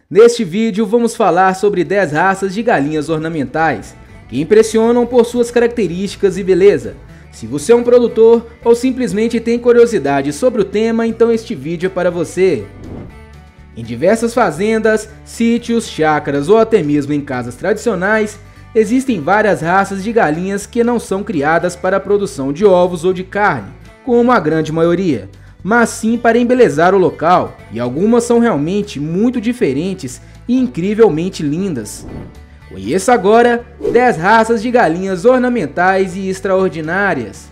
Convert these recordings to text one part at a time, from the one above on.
Neste vídeo vamos falar sobre 10 raças de galinhas ornamentais que impressionam por suas características e beleza. Se você é um produtor ou simplesmente tem curiosidade sobre o tema, então este vídeo é para você. Em diversas fazendas, sítios, chácaras ou até mesmo em casas tradicionais, existem várias raças de galinhas que não são criadas para a produção de ovos ou de carne, como a grande maioria, mas sim para embelezar o local, e algumas são realmente muito diferentes e incrivelmente lindas. Conheça agora 10 raças de galinhas ornamentais e extraordinárias.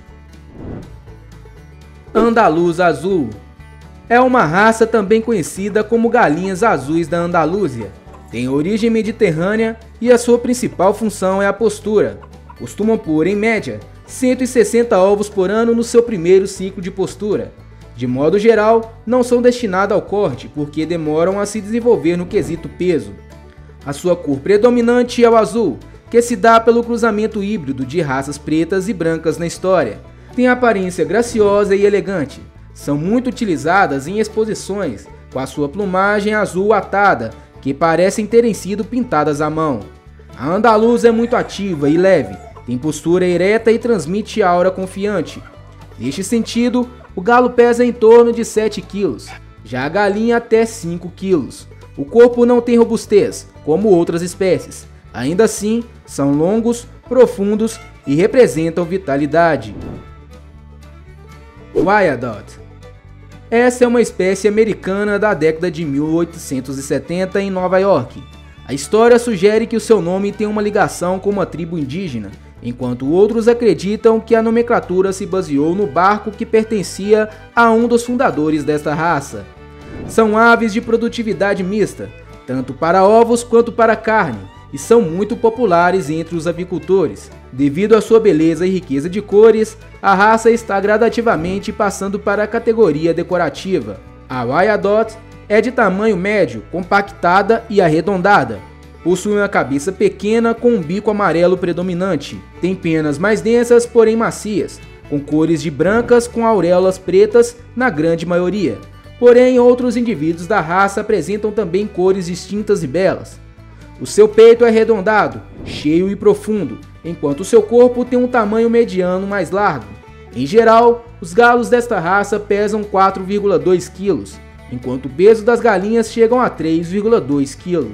Andaluz Azul é uma raça também conhecida como galinhas azuis da Andaluzia. Tem origem mediterrânea e a sua principal função é a postura. Costumam pôr, em média, 160 ovos por ano no seu primeiro ciclo de postura. De modo geral, não são destinados ao corte porque demoram a se desenvolver no quesito peso. A sua cor predominante é o azul, que se dá pelo cruzamento híbrido de raças pretas e brancas na história. Tem aparência graciosa e elegante. São muito utilizadas em exposições, com a sua plumagem azul atada, que parecem terem sido pintadas à mão. A andaluz é muito ativa e leve, tem postura ereta e transmite aura confiante. Neste sentido, o galo pesa em torno de 7 kg, já a galinha até 5 kg. O corpo não tem robustez, como outras espécies. Ainda assim, são longos, profundos e representam vitalidade. Wyandotte. Essa é uma espécie americana da década de 1870 em Nova York. A história sugere que o seu nome tem uma ligação com uma tribo indígena, enquanto outros acreditam que a nomenclatura se baseou no barco que pertencia a um dos fundadores desta raça. São aves de produtividade mista, tanto para ovos quanto para carne, e são muito populares entre os avicultores. Devido à sua beleza e riqueza de cores, a raça está gradativamente passando para a categoria decorativa. A Wyandotte é de tamanho médio, compactada e arredondada. Possui uma cabeça pequena com um bico amarelo predominante. Tem penas mais densas, porém macias, com cores de brancas com auréolas pretas na grande maioria. Porém, outros indivíduos da raça apresentam também cores distintas e belas. O seu peito é arredondado, cheio e profundo, enquanto o seu corpo tem um tamanho mediano mais largo. Em geral, os galos desta raça pesam 4,2 kg, enquanto o peso das galinhas chegam a 3,2 kg.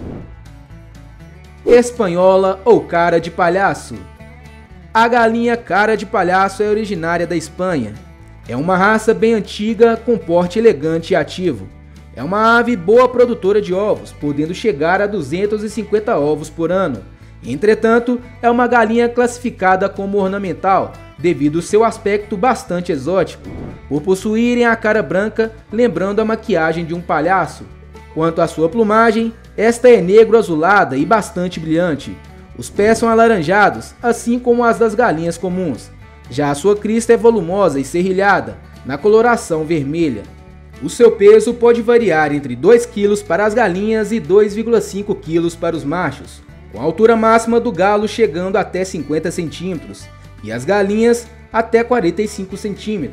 Espanhola ou cara de palhaço. A galinha cara de palhaço é originária da Espanha. É uma raça bem antiga com porte elegante e ativo. É uma ave boa produtora de ovos, podendo chegar a 250 ovos por ano. Entretanto, é uma galinha classificada como ornamental, devido ao seu aspecto bastante exótico, por possuírem a cara branca, lembrando a maquiagem de um palhaço. Quanto à sua plumagem, esta é negro-azulada e bastante brilhante. Os pés são alaranjados, assim como as das galinhas comuns. Já a sua crista é volumosa e serrilhada, na coloração vermelha. O seu peso pode variar entre 2 kg para as galinhas e 2,5 kg para os machos, com a altura máxima do galo chegando até 50 cm e as galinhas até 45 cm.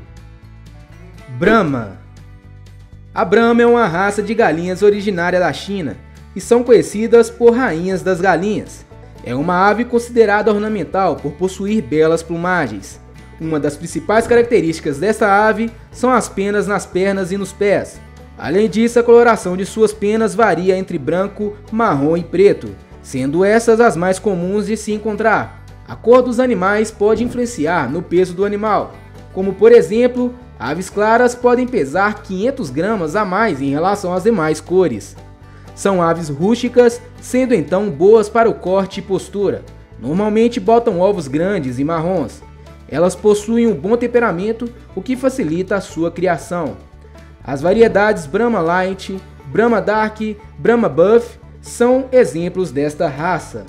Brahma. A Brahma é uma raça de galinhas originária da China e são conhecidas por rainhas das galinhas. É uma ave considerada ornamental por possuir belas plumagens. Uma das principais características desta ave são as penas nas pernas e nos pés. Além disso, a coloração de suas penas varia entre branco, marrom e preto, sendo essas as mais comuns de se encontrar. A cor dos animais pode influenciar no peso do animal, como por exemplo, aves claras podem pesar 500 gramas a mais em relação às demais cores. São aves rústicas, sendo então boas para o corte e postura. Normalmente botam ovos grandes e marrons. Elas possuem um bom temperamento, o que facilita a sua criação. As variedades Brahma Light, Brahma Dark, Brahma Buff são exemplos desta raça.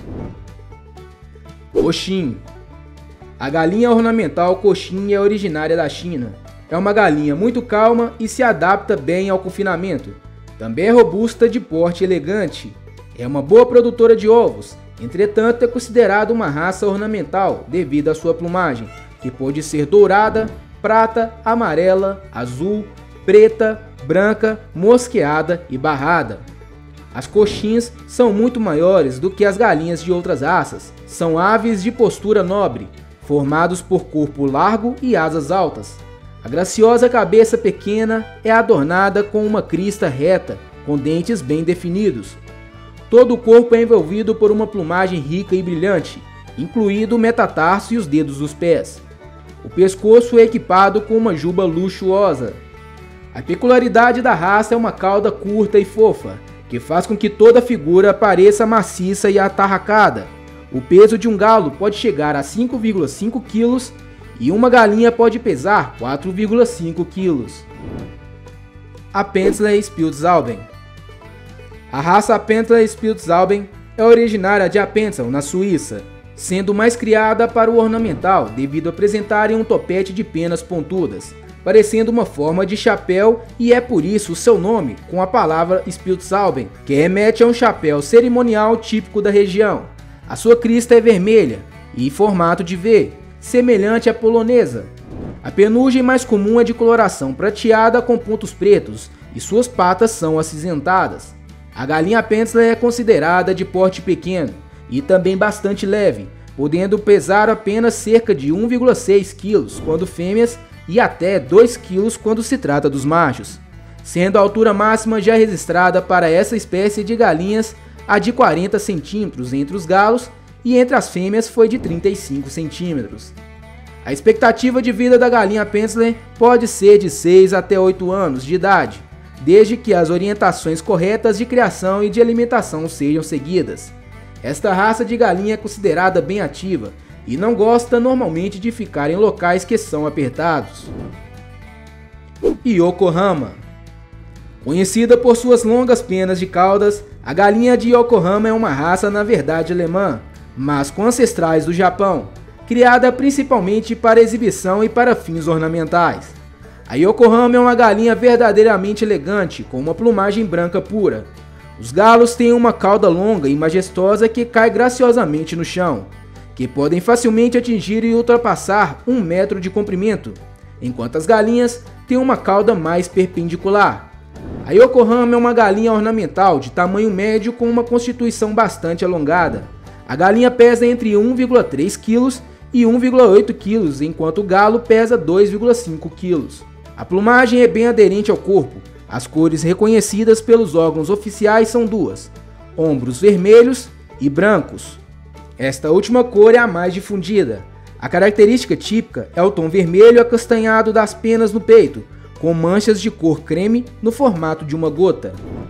Cochin. A galinha ornamental Cochin é originária da China. É uma galinha muito calma e se adapta bem ao confinamento. Também é robusta, de porte elegante. É uma boa produtora de ovos, entretanto é considerada uma raça ornamental devido à sua plumagem, que pode ser dourada, prata, amarela, azul, preta, branca, mosqueada e barrada. As coxins são muito maiores do que as galinhas de outras raças. São aves de postura nobre, formados por corpo largo e asas altas. A graciosa cabeça pequena é adornada com uma crista reta, com dentes bem definidos. Todo o corpo é envolvido por uma plumagem rica e brilhante, incluído o metatarso e os dedos dos pés. O pescoço é equipado com uma juba luxuosa. A peculiaridade da raça é uma cauda curta e fofa, que faz com que toda a figura pareça maciça e atarracada. O peso de um galo pode chegar a 5,5 kg e uma galinha pode pesar 4,5 kg. Appenzeller Spiltzauben. A raça Appenzeller Spiltzauben é originária de Appenzell, na Suíça, sendo mais criada para o ornamental devido a apresentarem um topete de penas pontudas, parecendo uma forma de chapéu, e é por isso o seu nome com a palavra Spiltzauben, que remete a um chapéu cerimonial típico da região. A sua crista é vermelha e em formato de V, semelhante à polonesa. A penugem mais comum é de coloração prateada com pontos pretos e suas patas são acinzentadas. A galinha Appenzeller é considerada de porte pequeno e também bastante leve, podendo pesar apenas cerca de 1,6 kg quando fêmeas e até 2 kg quando se trata dos machos, sendo a altura máxima já registrada para essa espécie de galinhas a de 40 centímetros entre os galos e entre as fêmeas foi de 35 centímetros. A expectativa de vida da galinha Appenzeller pode ser de 6 até 8 anos de idade, desde que as orientações corretas de criação e de alimentação sejam seguidas. Esta raça de galinha é considerada bem ativa e não gosta normalmente de ficar em locais que são apertados. Yokohama. Conhecida por suas longas penas de caudas, a galinha de Yokohama é uma raça na verdade alemã, mas com ancestrais do Japão, criada principalmente para exibição e para fins ornamentais. A Yokohama é uma galinha verdadeiramente elegante, com uma plumagem branca pura. Os galos têm uma cauda longa e majestosa que cai graciosamente no chão, que podem facilmente atingir e ultrapassar 1 metro de comprimento, enquanto as galinhas têm uma cauda mais perpendicular. A Yokohama é uma galinha ornamental de tamanho médio com uma constituição bastante alongada. A galinha pesa entre 1,3 kg e 1,8 kg, enquanto o galo pesa 2,5 kg. A plumagem é bem aderente ao corpo. As cores reconhecidas pelos órgãos oficiais são duas: ombros vermelhos e brancos. Esta última cor é a mais difundida. A característica típica é o tom vermelho acastanhado das penas no peito, com manchas de cor creme no formato de uma gota.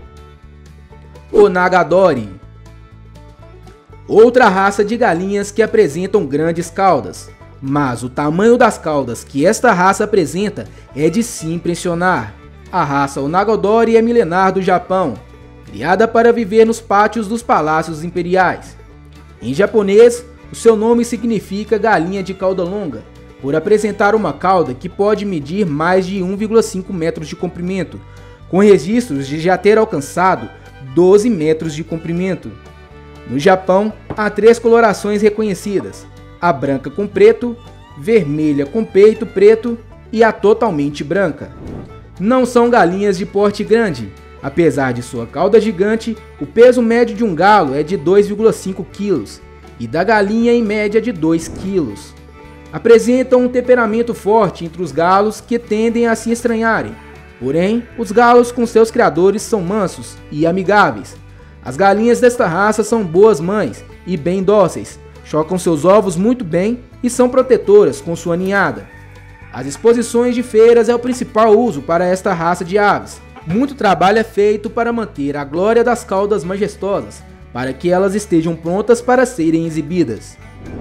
Onagadori. Outra raça de galinhas que apresentam grandes caudas, mas o tamanho das caudas que esta raça apresenta é de se impressionar. A raça Onagadori é milenar do Japão, criada para viver nos pátios dos palácios imperiais. Em japonês, o seu nome significa galinha de cauda longa, por apresentar uma cauda que pode medir mais de 1,5 metros de comprimento, com registros de já ter alcançado 12 metros de comprimento. No Japão, há 3 colorações reconhecidas: a branca com preto, vermelha com peito preto e a totalmente branca. Não são galinhas de porte grande. Apesar de sua cauda gigante, o peso médio de um galo é de 2,5 kg e da galinha em média de 2 kg. Apresentam um temperamento forte entre os galos que tendem a se estranharem. Porém, os galos com seus criadores são mansos e amigáveis. As galinhas desta raça são boas mães e bem dóceis, chocam seus ovos muito bem e são protetoras com sua ninhada. As exposições de feiras é o principal uso para esta raça de aves. Muito trabalho é feito para manter a glória das caudas majestosas, para que elas estejam prontas para serem exibidas.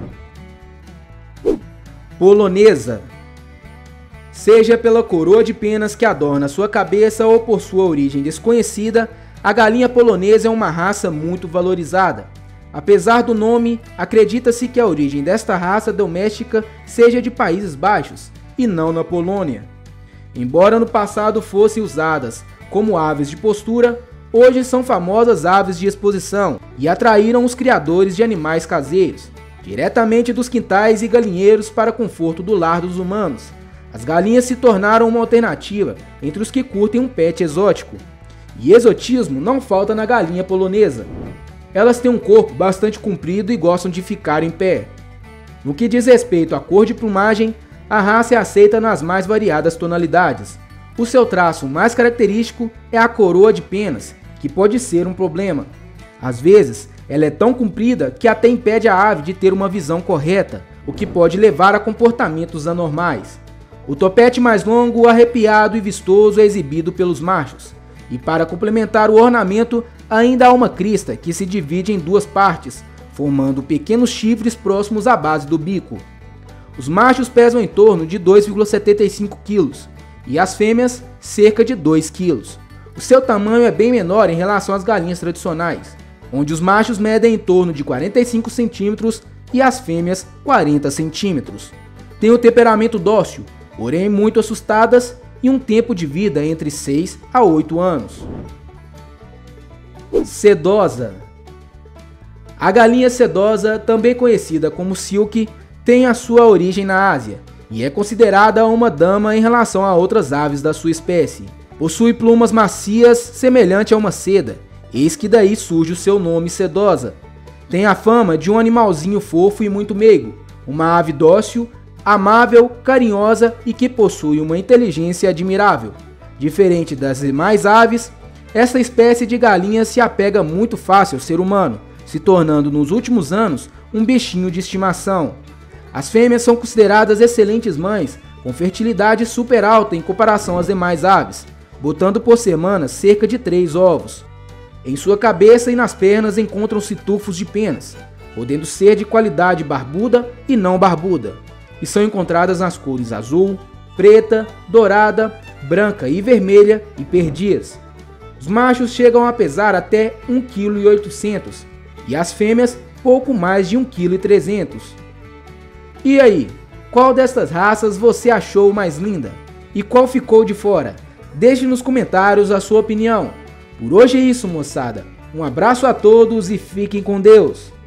Polonesa. Seja pela coroa de penas que adorna sua cabeça ou por sua origem desconhecida, a galinha polonesa é uma raça muito valorizada. Apesar do nome, acredita-se que a origem desta raça doméstica seja de Países Baixos e não na Polônia. Embora no passado fossem usadas como aves de postura, hoje são famosas aves de exposição e atraíram os criadores de animais caseiros, diretamente dos quintais e galinheiros para conforto do lar dos humanos. As galinhas se tornaram uma alternativa entre os que curtem um pet exótico. E exotismo não falta na galinha polonesa. Elas têm um corpo bastante comprido e gostam de ficar em pé. No que diz respeito à cor de plumagem, a raça é aceita nas mais variadas tonalidades. O seu traço mais característico é a coroa de penas, que pode ser um problema. Às vezes, ela é tão comprida que até impede a ave de ter uma visão correta, o que pode levar a comportamentos anormais. O topete mais longo, arrepiado e vistoso é exibido pelos machos. E para complementar o ornamento, ainda há uma crista que se divide em duas partes, formando pequenos chifres próximos à base do bico. Os machos pesam em torno de 2,75 kg e as fêmeas cerca de 2 kg. O seu tamanho é bem menor em relação às galinhas tradicionais, onde os machos medem em torno de 45 centímetros e as fêmeas 40 centímetros. Têm um temperamento dócil, porém muito assustadas, e um tempo de vida entre 6 a 8 anos. Sedosa. A galinha sedosa, também conhecida como silke, tem a sua origem na Ásia e é considerada uma dama em relação a outras aves da sua espécie. Possui plumas macias semelhante a uma seda, eis que daí surge o seu nome sedosa. Tem a fama de um animalzinho fofo e muito meigo, uma ave dócil, amável, carinhosa e que possui uma inteligência admirável. Diferente das demais aves, essa espécie de galinha se apega muito fácil ao ser humano, se tornando nos últimos anos um bichinho de estimação. As fêmeas são consideradas excelentes mães, com fertilidade super alta em comparação às demais aves, botando por semana cerca de 3 ovos. Em sua cabeça e nas pernas encontram-se tufos de penas, podendo ser de qualidade barbuda e não barbuda, e são encontradas nas cores azul, preta, dourada, branca e vermelha e perdias. Os machos chegam a pesar até 1,8 kg e as fêmeas pouco mais de 1,3 kg. E aí, qual destas raças você achou mais linda? E qual ficou de fora? Deixe nos comentários a sua opinião. Por hoje é isso, moçada. Um abraço a todos e fiquem com Deus.